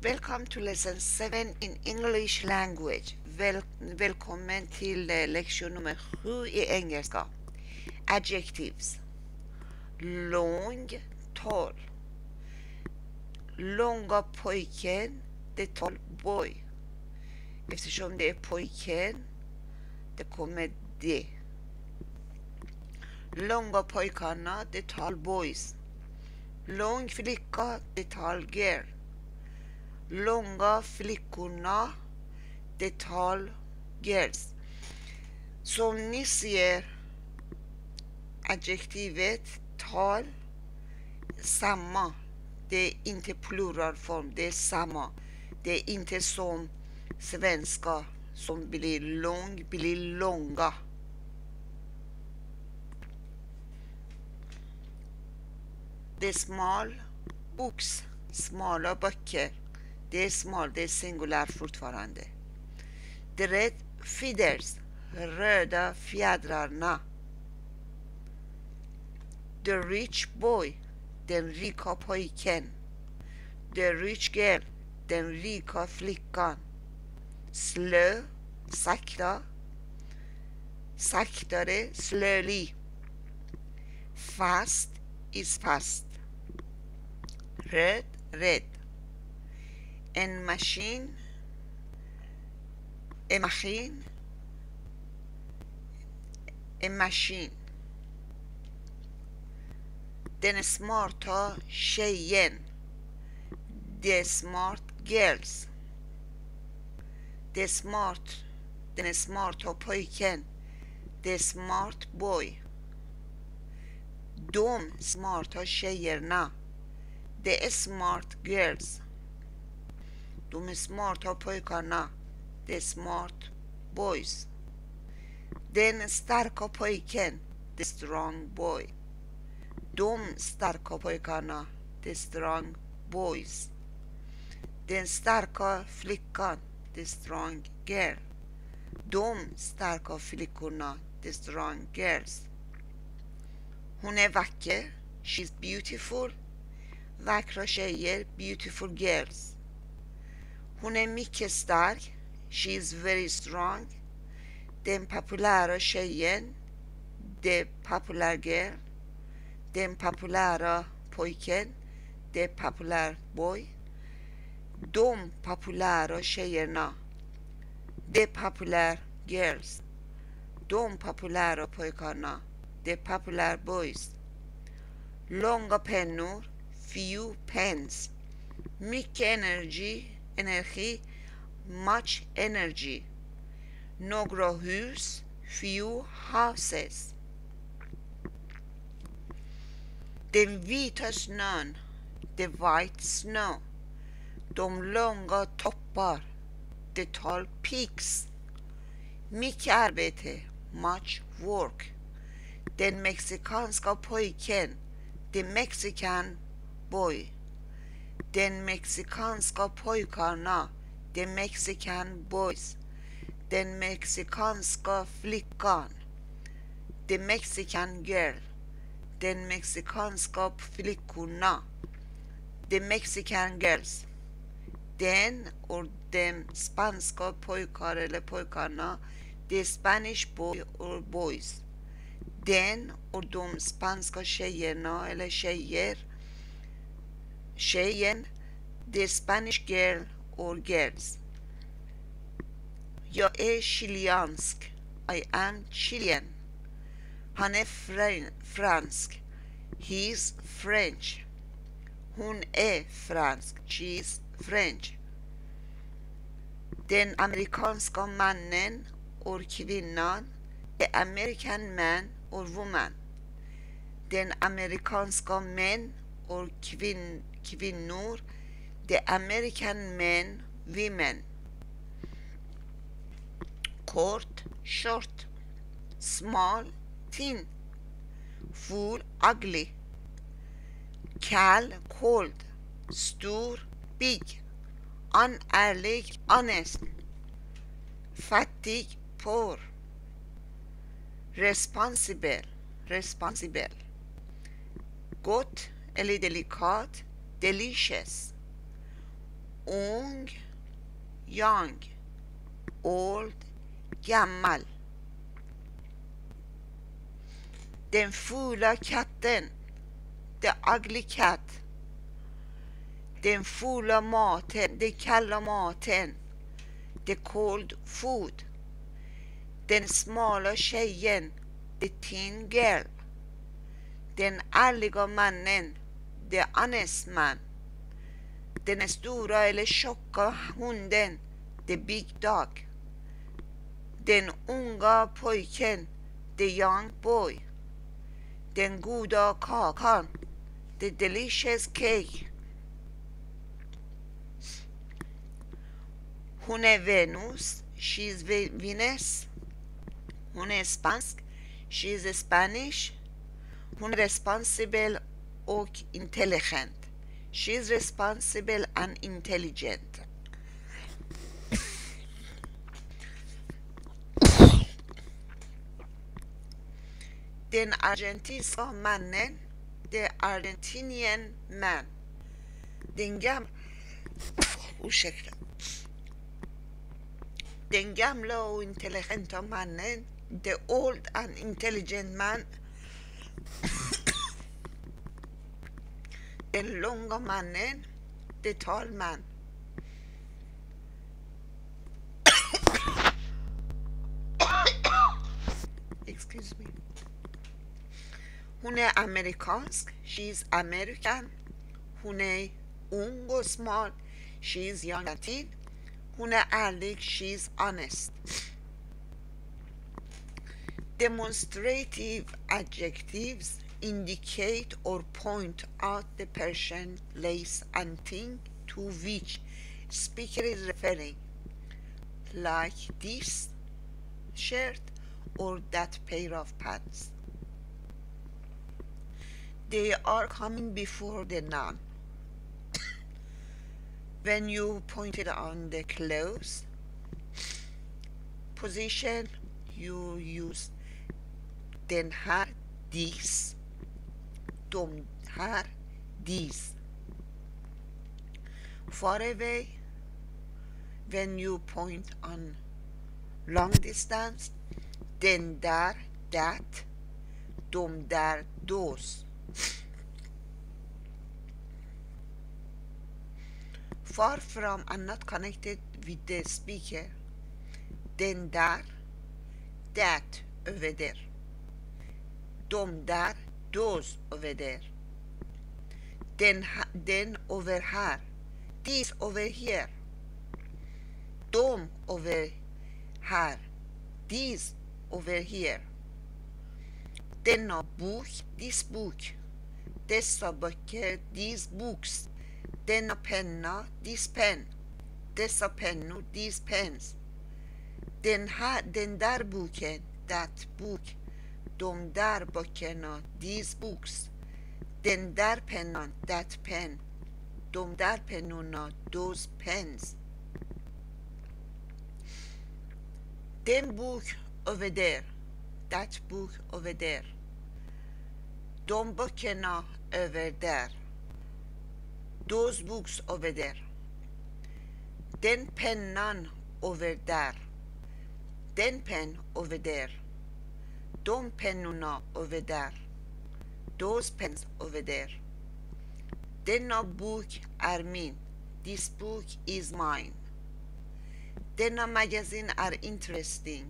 Welcome to lesson 7 in English language. Velkommen til leksjon nummer 7 i engelska. Adjectives. Lång, tall. Långa pojken, det tall boy. Eftersom det är pojken, det kommer det. Långa pojkarna, det tall boys. Lång flicka, det tall girl. Långa flickorna, det tall girls. Som ni ser, adjektivet tal, samma. Det är inte pluralform, det är samma. Det är inte som svenska som blir lång, blir långa. Det är smal, box, smala böcker. Det är smal, det är singulär fortfarande. The red feathers, röda fjädrarna. The rich boy, den rika pojken. The rich girl, den rika flickan. Slow, sakta. Saktare, slowly. Fast is fast. Röd, red. En maskin, en maskin, en maskin. Den smarta tjejen, the smart girls. Den smarta pojken, the smart boy. De smarta tjejerna, the smart girls. De smarta pojkarna, the smart boys. Den starka pojken, the strong boy. De starka pojkarna, the strong boys. Den starka flickan, the strong girl. De starka flickorna, the strong girls. Hon är vacker, she's beautiful. Vackra tjejer, beautiful girls. Hon är mycket stark, she is very strong. Den populära tjejen, the popular girl. Den populära pojken, the popular boy. De populära tjejerna, the popular girls. De populära pojkarna, the popular boys. Långa pennor, few pens. Mycket energi, much energy. Några hus, few houses. Den vita snön, the white snow. De långa toppar, the tall peaks. Mycket arbete, much work. Den mexikanska pojken, the Mexican boy. Den mexikanska pojkarna, the Mexican boys. Den mexikanska flickan, the Mexican girl. Den mexikanska flickorna, the Mexican girls. Den och de spanska pojkar eller pojkarna, the Spanish boy or boys. Den och de spanska tjejerna eller tjejen, the Spanish girl or girls. Jag är chilensk, I am Chilean. Han är fransk, he is French. Hon är fransk, she is French. Den amerikanska mannen or kvinnan, the American man or woman. Den amerikanska män or kvinnor, the American men, women. Kort, short. Small, thin. Full, ugly. Kall, cold. Stor, big. Unärlig, honest. Fattig, poor. Responsible. Gott eller delikat, delicious. ung, young, old, gammal. Den fula katten, the ugly cat. Den fula maten, the kalla maten, the cold food. Den smala tjejen, the thin girl. Den ärliga mannen, the honest man. Den stora eller tjocka hunden, the big dog. Den unga pojken, the young boy. Den goda kakan, the delicious cake. Hon är Venus, she's Venus. Hon är spansk, she's Spanish. Hon är responsible och intelligent. She's responsible and intelligent. Den argentinska mannen, the Argentinian man. Den gamla och intelligenta mannen, the old and intelligent man. Den långa mannen, the tall man. Excuse me. Hon är amerikansk, she's American. Hon är ung och smart, she's young and teen. Hon är ärlig, she's honest. Demonstrative adjectives indicate or point out the person, place and thing to which speaker is referring, like this shirt or that pair of pants. They are coming before the noun. When you pointed on the clothes position, you use den här, these, de här, these. Far away, when you point on long distance, den där, that, de där, those. Far from and not connected with the speaker, den där, that, over there. De där, those, over there. Den over här, these over here. De over här, these over here. Denna bok, this book. Dessa böcker, these books. Denna penna, this pen. Dessa pennor, these pens. Den där boken, that book. De där böckerna, these books. Den där pennan, that pen. De där pennorna, those pens. Den bok over there, that book over there. De böckerna over there. Those books over there. Den pennan over there. Den pen over there. De pennorna over there. Those pens over there. Denna bok är min. This book is mine. Denna magazine are interesting.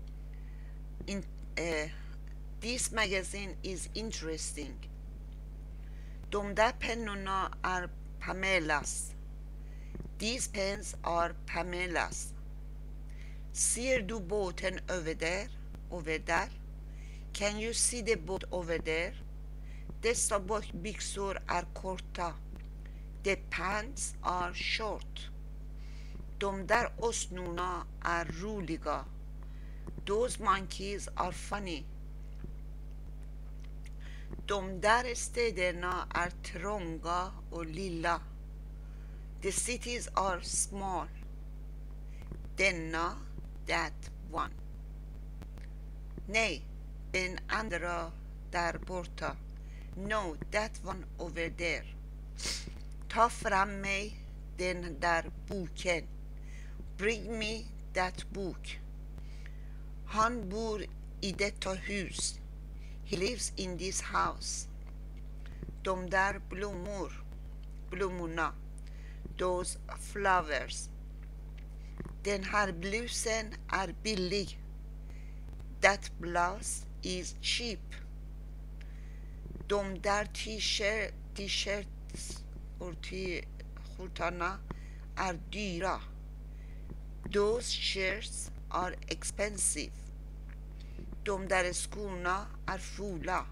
This magazine is interesting. De där pennorna är Pamelas. These pens are Pamelas. Ser du båten over there? Over there? Can you see the boat over there? Dessa byxor är korta. The pants are short. De där åsnorna är roliga. Those monkeys are funny. De där städerna är trånga och lilla. The cities are small. Denna, that one. Nej, den andra där borta. No, that one over there. Ta fram mig den där boken. Bring me that book. Han bor i detta hus. He lives in this house. De där blommorna. Those flowers. Den här blusen är billig. That blouse is cheap. De där t-shirts och skjortorna är dyra. Those shirts are expensive. De där skorna är fula.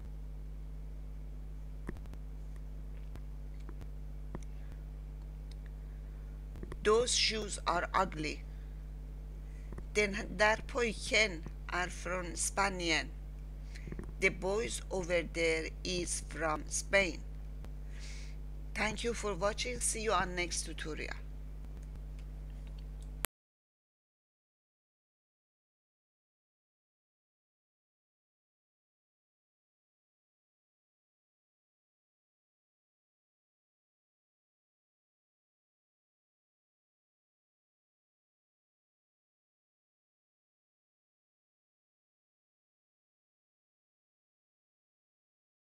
Those shoes are ugly. Den där pojken är från Spanien. The boys over there is from Spain. Thank you for watching. See you on next tutorial.